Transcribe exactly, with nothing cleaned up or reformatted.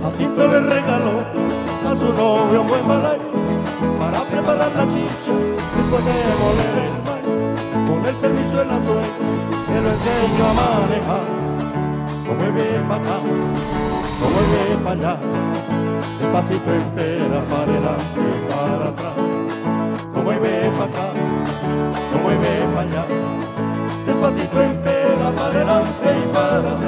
Jacinto le regaló a su novio un buen balay para preparar la chicha después de moler el maíz. Con el permiso de la suegra se lo enseño a manejar. No mueve para acá, no mueve para allá, despacito entera para adelante y para atrás. No mueve para acá, no mueve para allá, despacito entera para adelante y para atrás.